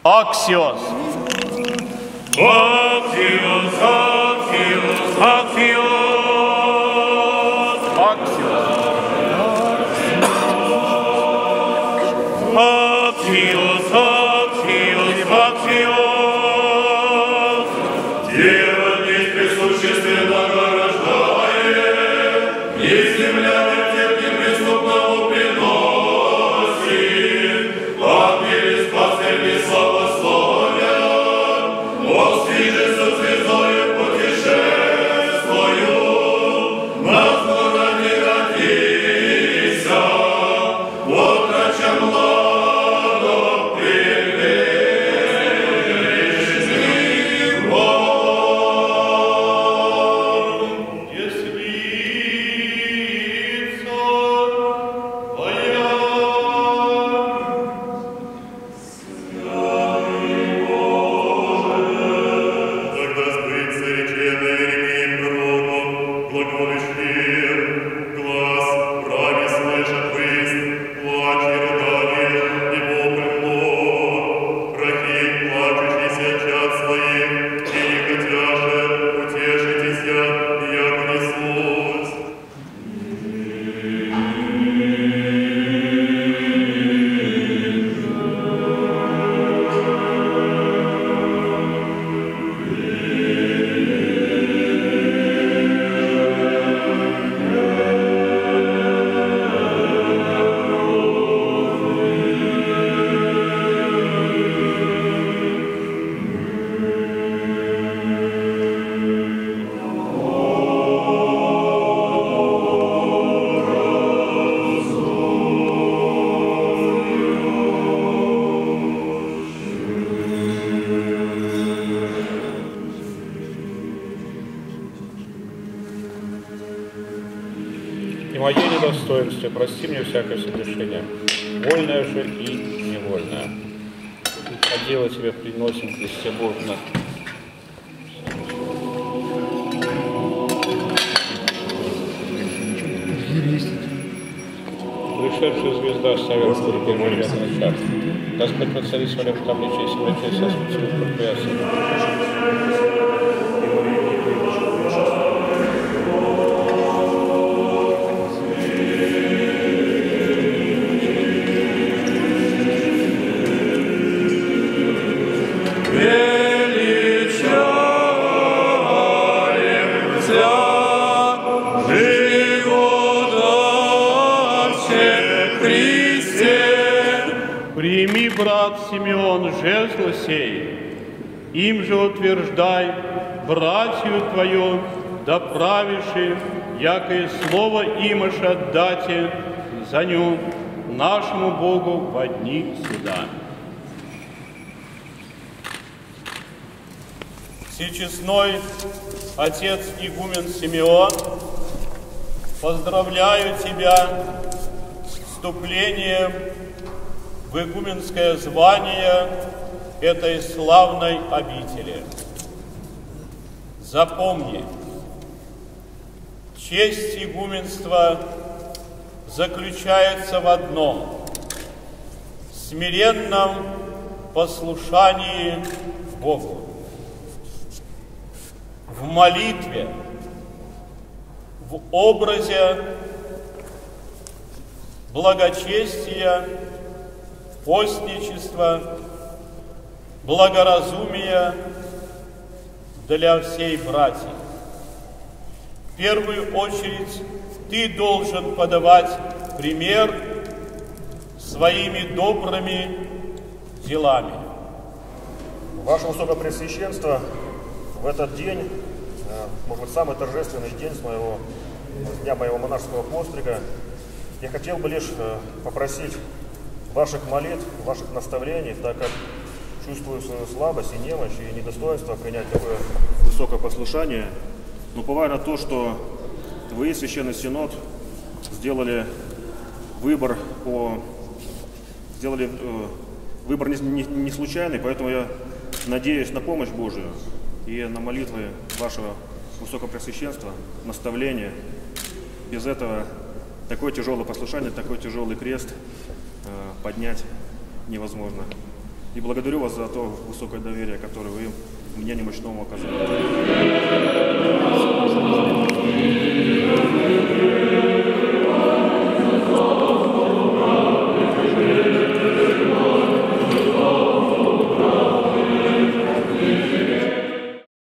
Аксиос. Аксиос, Аксиос, Аксиос. Аксиос. Аксиос, Аксиос, Аксиос. Дева здесь присущественно рождает, и землянам тем неприступному приносит. Ангели спасали славословят, воздвижется звездою путешествую, на стороне родися, отроча младо прилежный вон. Ясница твоя. Тогда сбыться реченый ремень пророком, глаголющий глаз, праве слышат выск, плач и рыдание, и вопль плод. Прохи, плачущийся чад своих, и не хотяше, утешитесь я, яко несусь. И мое недостоинство, прости мне всякое согрешение, вольное же и невольное. А дело тебе приносим, Христе Бог, на пришедшая звезда ставила впереди мой верный час. Господь воцари своим в табличе, святей со святым пропясом. Прими, брат Симеон, жезл сей, им же утверждай братью твою, да правиши, якое слово имаш отдате за ню нашему Богу во дни суда. Всечестной отец игумен Симеон, поздравляю тебя с вступлением в игуменское звание этой славной обители. Запомни, честь игуменства заключается в одном – смиренном послушании Богу, в молитве, в образе благочестия, постничества, благоразумия для всей братьев. В первую очередь ты должен подавать пример своими добрыми делами. Ваше Высокопреосвященство, в этот день, может быть, самый торжественный день с дня моего монашеского пострига, я хотел бы лишь попросить ваших молитв, ваших наставлений, так как чувствую свою слабость и немощь, и недостоинство принять такое высокое послушание, но уповая на то, что вы, Священный Синод, сделали выбор не случайный, поэтому я надеюсь на помощь Божию и на молитвы вашего Высокопреосвященства, наставления. Без этого такое тяжелое послушание, такой тяжелый крест поднять невозможно. и благодарю вас за то высокое доверие, которое вы мне немощному оказали.